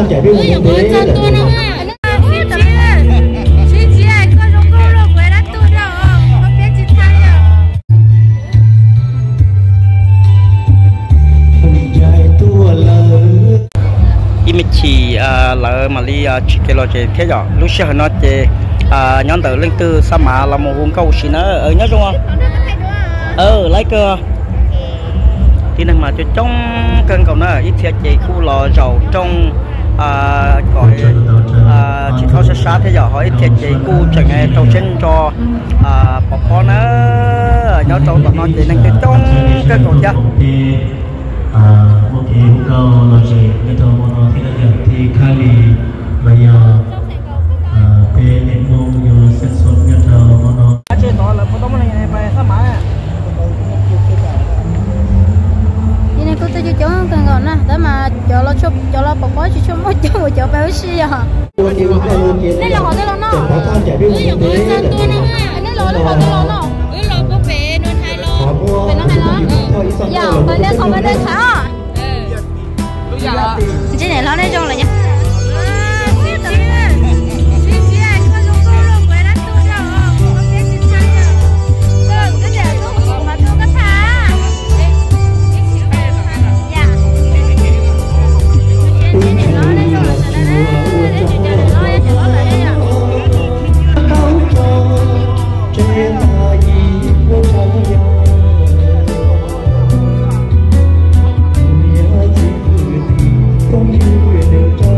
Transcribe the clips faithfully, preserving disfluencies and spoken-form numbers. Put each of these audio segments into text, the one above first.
con chạy biết Ui, một có tí chân tôi nữa à. mình chỉ là mà đi chỉ cái lo chơi thế giờ lúc xưa nó chơi nhóm tử linh tư sa mã là một vùng câu xí nó ở nhớ đúng không? Ờ lấy cơ thì nên mà cho trong cơn cầu nó ít thiệt chỉ khu lò dầu trong gọi chỉ thao sát sát thế giờ hỏi ít thiệt chỉ khu chẳng ai trâu chân cho bỏ bỏ nó nhớ trâu tụi nó chỉ nên cái trong cơn cầu chứ. một cái câu là gì cái câu mà thì là thì Kali bây giờ bên em mong nhiều sẽ xuất hiện cho nó chơi đó là một tấm này này phải sao mà đi này cô tôi cho cháu cần gọi nè để mà cho nó chụp cho nó bỏ bỏ chỉ cho mỗi chỗ một chỗ béo xì à đây là họ đây là nó ui có chân tôi nữa à đây là họ đây là nó ui là bố bé nó hai lo bé nó hai lo giờ bên đây không bên đây thả cái này nó đây trong là nhá Hãy subscribe cho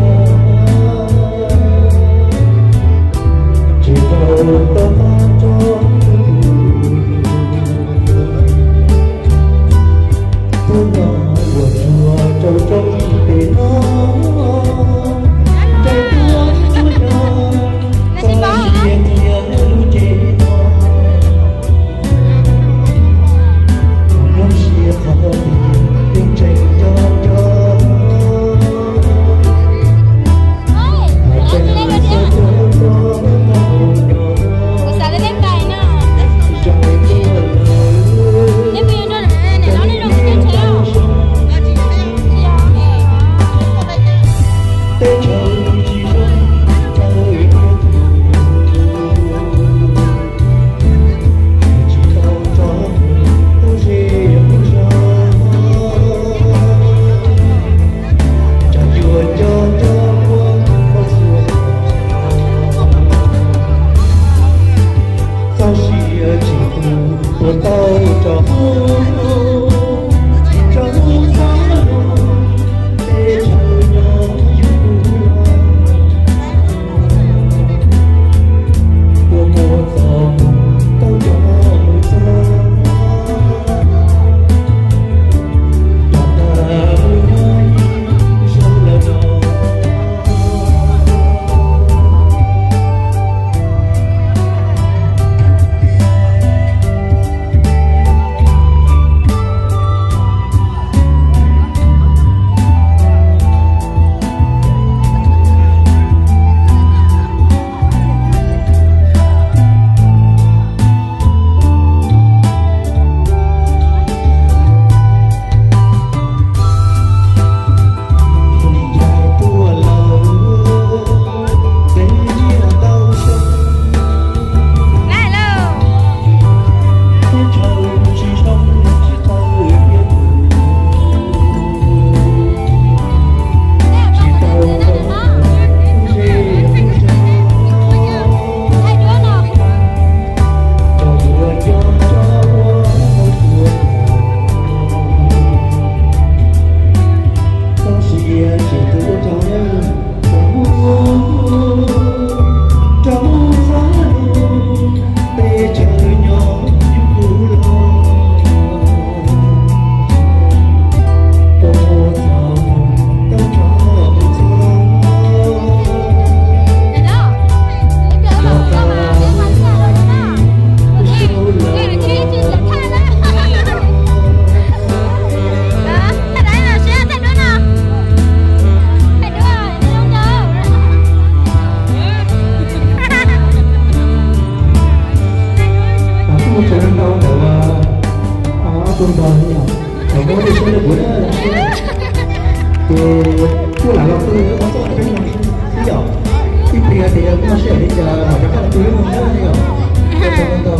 có số bên này cái gì cái tiền thì nó sẽ đi chờ mà các bạn cứ muốn nhớ gì không?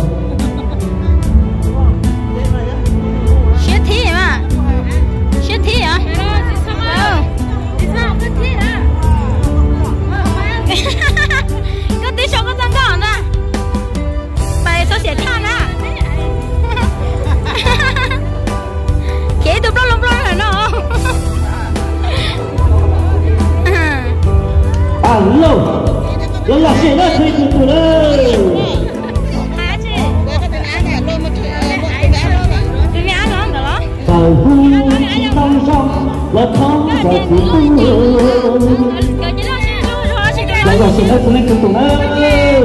Shit thi mà, shit thi à? Ừ. Có tí số có tăng gọn à? Bài số sẽ thi à? Khi tụi nó lông lông là nó. À lâu, lâu là sẽ nó thấy tụi tụi đây. Tàu hưu trong trong là không có tụi lại là sẽ nó cũng lên tụi tụi đây.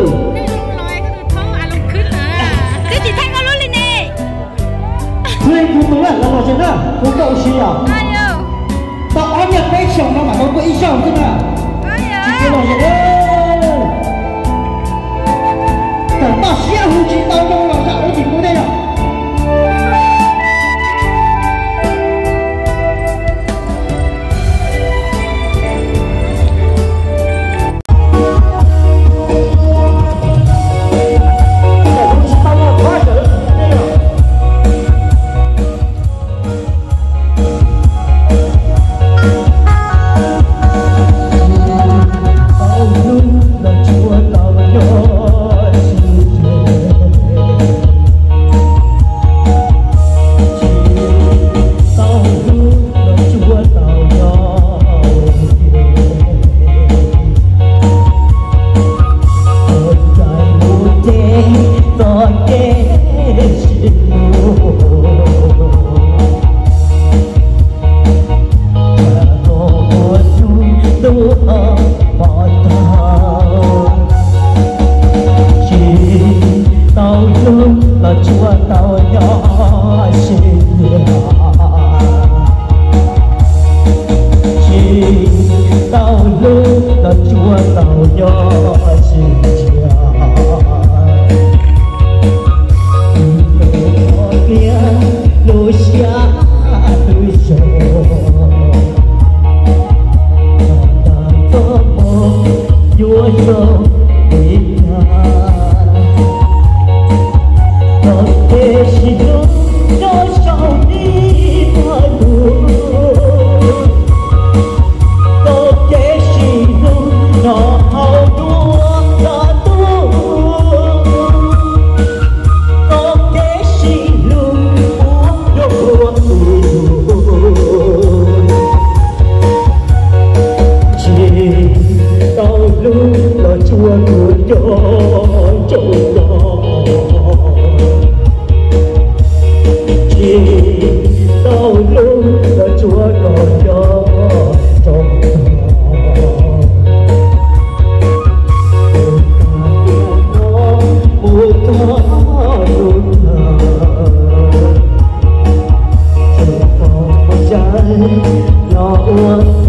Cái gì thanh con luôn lên nè. Lên tụi tụi là là sẽ nó cũng cậu xí à. Tao ăn nhật mấy chồng nó mà không có ý chồng chứ nào. Chỉ là sẽ đó. Tao ta sẽ hưu chỉ tao đâu là sao đấy chỉ có đây à.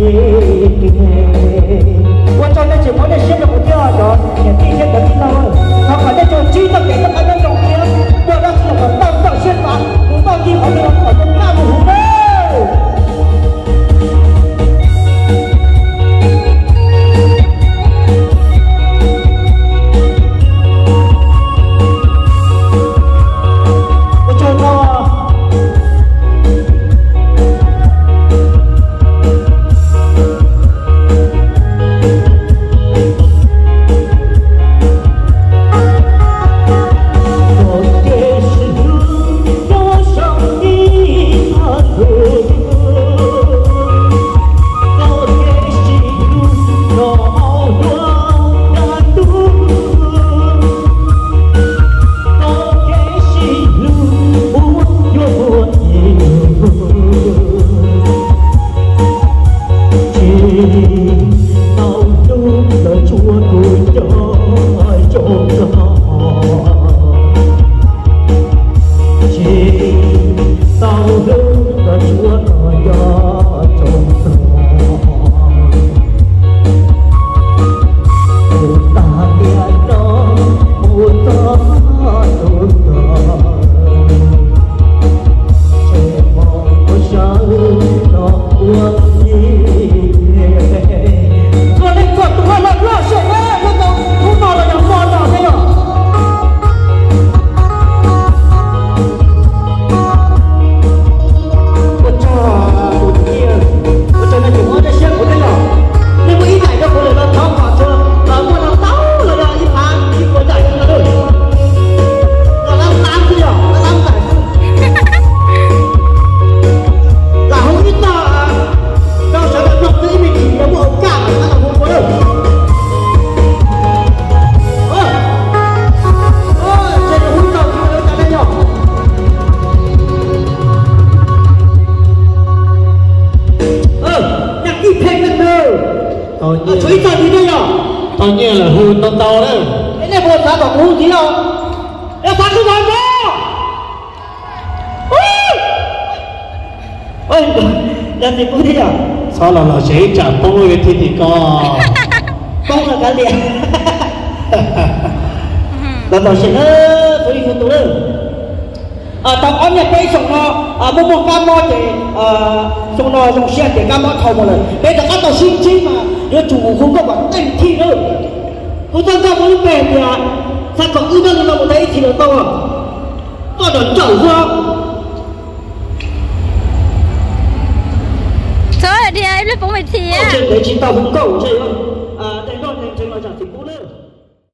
Quan trọng là chỉ muốn để xếp được một cái đó, để tin nhất là tin đâu. gì đây nhở? Tất nhiên là hôn tao tao đấy. Cái này buồn sao còn hôn gì đâu? Em phát cái gì đó? Ôi, làm gì cũng thế nhở? Sao là nó sẽ trả tôi thì thì có. Không là cái gì? Là nó sẽ nó tôi đi phụ tụ đấy. À, tao ăn nhà bé xong nó, à, mua một cam mò thì, à, xong nó dùng xe để cam mò thầu một lần. Bây giờ ăn tao xin chi mà, đứa chủ không có bản tình thi đâu. Tôi tăng cao một lúc bè thì à, sao còn ưu đơn mà một thấy thì là tao à? Tao đón chậu không? Trời ơi, đi em lấy bóng mày thì á. Ở trên đấy chỉ tao không cầu chơi không?